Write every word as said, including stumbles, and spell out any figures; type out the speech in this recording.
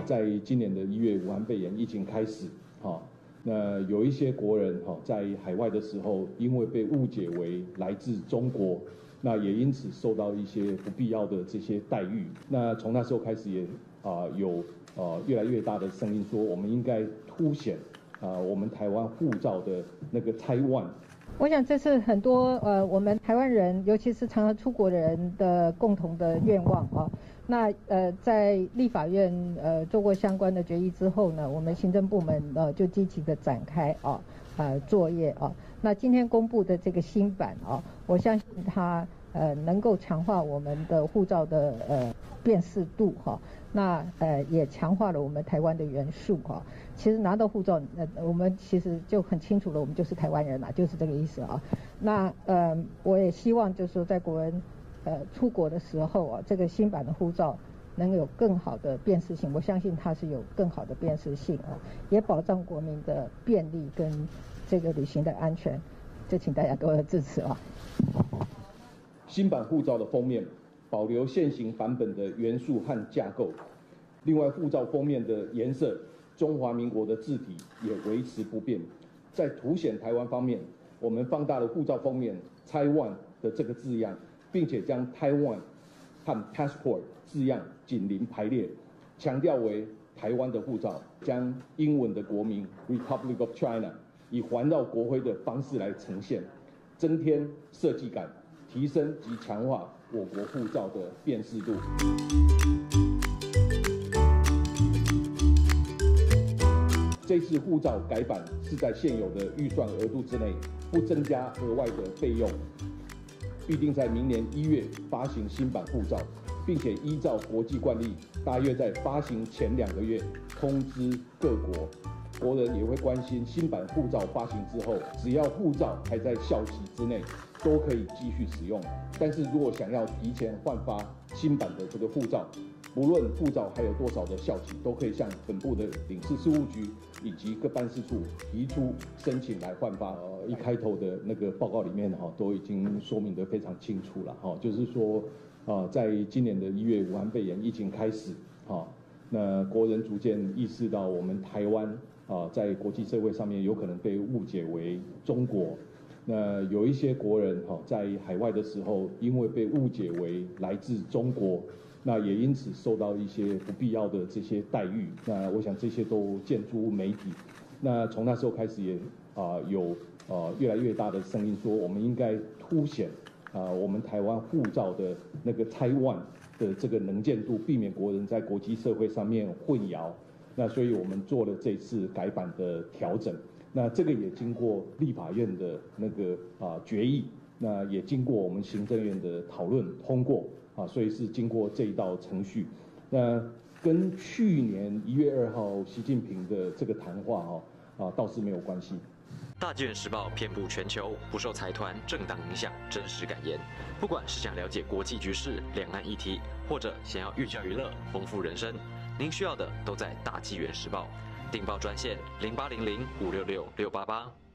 在今年的一月武汉肺炎疫情开始，哈，那有一些国人哈在海外的时候，因为被误解为来自中国，那也因此受到一些不必要的这些待遇。那从那时候开始也啊、呃、有啊、呃、越来越大的声音说，我们应该凸显啊、呃、我们台湾护照的那个台湾。 我想这是很多呃我们台湾人，尤其是常常出国的人的共同的愿望啊。那呃在立法院呃做过相关的决议之后呢，我们行政部门呃就积极的展开啊呃作业啊。那今天公布的这个新版啊，我相信它呃能够强化我们的护照的呃辨识度哈、啊。那呃也强化了我们台湾的元素哈、啊。其实拿到护照，呃我们其实就很清楚了，我们就是台湾人啦，就是这个意思啊。那呃我也希望就是说在国人呃出国的时候啊，这个新版的护照能有更好的辨识性，我相信它是有更好的辨识性啊，也保障国民的便利跟这个旅行的安全，就请大家多多支持啊。 新版护照的封面保留现行版本的元素和架构，另外护照封面的颜色，中华民国的字体也维持不变。在凸显台湾方面，我们放大了护照封面 Taiwan 的这个字样，并且将 Taiwan 和 passport 字样紧邻排列，强调为台湾的护照，将英文的国名 Republic of China 以环绕国徽的方式来呈现，增添设计感，提升及强化我国护照的辨识度。这次护照改版是在现有的预算额度之内，不增加额外的费用，预定在明年一月发行新版护照，并且依照国际惯例，大约在发行前两个月通知各国。国人也会关心新版护照发行之后，只要护照还在效期之内，都可以继续使用。但是如果想要提前换发新版的这个护照，无论护照还有多少的效期，都可以向本部的领事事务局以及各办事处提出申请来换发。呃，一开头的那个报告里面哈，都已经说明得非常清楚了哈，就是说，啊，在今年的一月武汉肺炎疫情开始，哈，那国人逐渐意识到我们台湾啊，在国际社会上面有可能被误解为中国。那有一些国人哈在海外的时候，因为被误解为来自中国，那也因此受到一些不必要的这些待遇。那我想这些都见诸媒体。那从那时候开始也啊有啊越来越大的声音说，我们应该凸显啊我们台湾护照的那个台湾的这个能见度，避免国人在国际社会上面混淆。那所以我们做了这次改版的调整。那这个也经过立法院的那个啊决议，那也经过我们行政院的讨论通过啊，所以是经过这一道程序。那跟去年一月二号习近平的这个谈话哈啊倒是没有关系。 大纪元时报遍布全球，不受财团、政党影响，真实感言。不管是想了解国际局势、两岸议题，或者想要寓教于乐、丰富人生，您需要的都在大纪元时报。订报专线零八零零五六六六八八。